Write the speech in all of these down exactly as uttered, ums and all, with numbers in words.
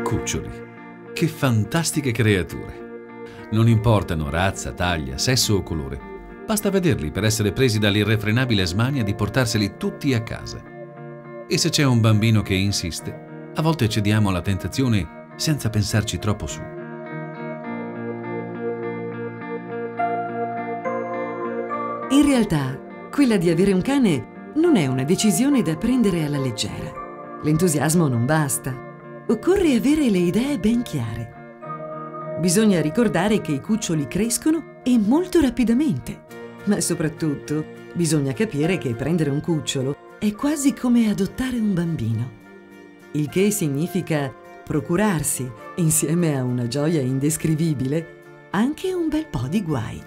Cuccioli. Che fantastiche creature! Non importano razza, taglia, sesso o colore. Basta vederli per essere presi dall'irrefrenabile smania di portarseli tutti a casa. E se c'è un bambino che insiste, a volte cediamo alla tentazione senza pensarci troppo su. In realtà, quella di avere un cane non è una decisione da prendere alla leggera. L'entusiasmo non basta. Occorre avere le idee ben chiare. Bisogna ricordare che i cuccioli crescono e molto rapidamente. Ma soprattutto, bisogna capire che prendere un cucciolo è quasi come adottare un bambino. Il che significa procurarsi, insieme a una gioia indescrivibile, anche un bel po' di guai.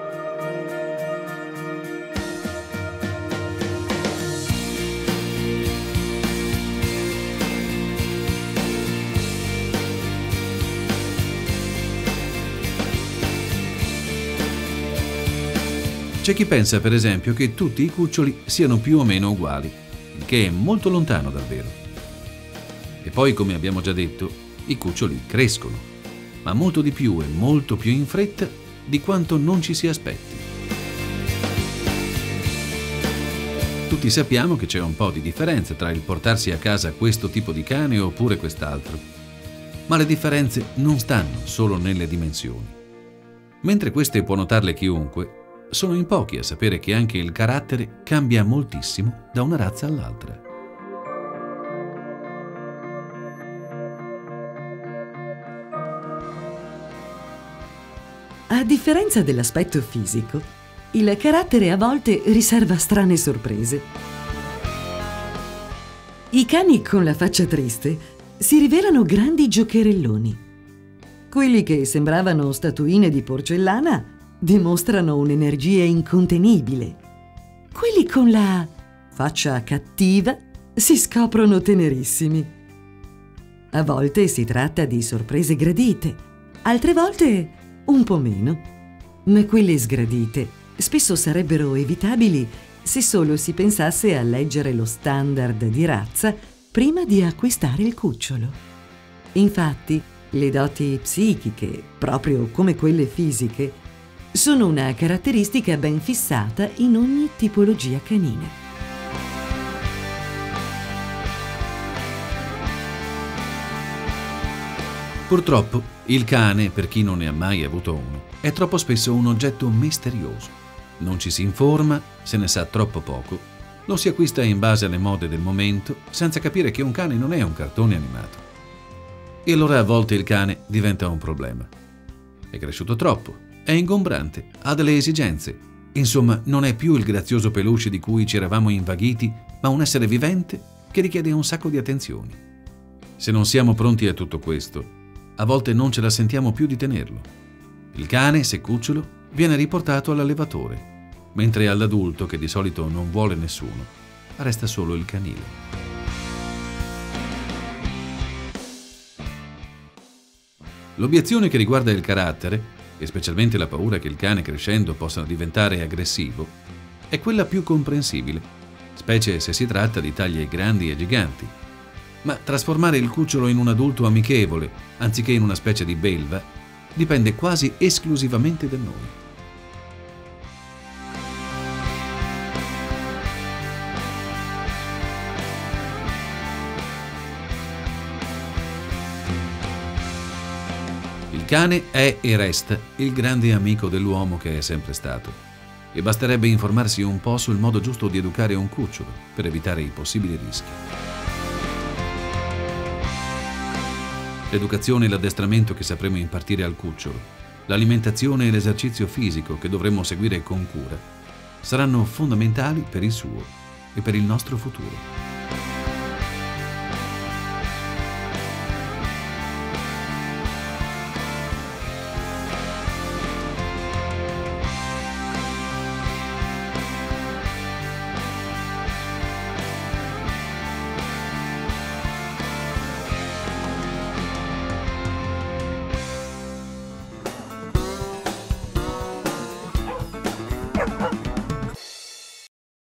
C'è chi pensa, per esempio, che tutti i cuccioli siano più o meno uguali, il che è molto lontano dal vero. E poi, come abbiamo già detto, i cuccioli crescono, ma molto di più e molto più in fretta di quanto non ci si aspetti. Tutti sappiamo che c'è un po' di differenza tra il portarsi a casa questo tipo di cane oppure quest'altro, ma le differenze non stanno solo nelle dimensioni. Mentre queste può notarle chiunque, sono in pochi a sapere che anche il carattere cambia moltissimo da una razza all'altra. A differenza dell'aspetto fisico, il carattere a volte riserva strane sorprese. I cani con la faccia triste si rivelano grandi giocherelloni. Quelli che sembravano statuine di porcellana dimostrano un'energia incontenibile. Quelli con la faccia cattiva si scoprono tenerissimi. A volte si tratta di sorprese gradite, altre volte un po' meno. Ma quelle sgradite spesso sarebbero evitabili se solo si pensasse a leggere lo standard di razza prima di acquistare il cucciolo. Infatti, le doti psichiche, proprio come quelle fisiche, sono una caratteristica ben fissata in ogni tipologia canina. Purtroppo, il cane, per chi non ne ha mai avuto uno, è troppo spesso un oggetto misterioso. Non ci si informa, se ne sa troppo poco, lo si acquista in base alle mode del momento, senza capire che un cane non è un cartone animato. E allora a volte il cane diventa un problema. È cresciuto troppo, è ingombrante, ha delle esigenze. Insomma, non è più il grazioso peluche di cui ci eravamo invaghiti, ma un essere vivente che richiede un sacco di attenzioni. Se non siamo pronti a tutto questo, a volte non ce la sentiamo più di tenerlo. Il cane, se cucciolo, viene riportato all'allevatore, mentre all'adulto, che di solito non vuole nessuno, resta solo il canile. L'obiezione che riguarda il carattere, e specialmente la paura che il cane crescendo possa diventare aggressivo, è quella più comprensibile, specie se si tratta di taglie grandi e giganti. Ma trasformare il cucciolo in un adulto amichevole, anziché in una specie di belva, dipende quasi esclusivamente da noi. Il cane è e resta il grande amico dell'uomo che è sempre stato, e basterebbe informarsi un po' sul modo giusto di educare un cucciolo per evitare i possibili rischi. L'educazione e l'addestramento che sapremo impartire al cucciolo, l'alimentazione e l'esercizio fisico che dovremo seguire con cura, saranno fondamentali per il suo e per il nostro futuro.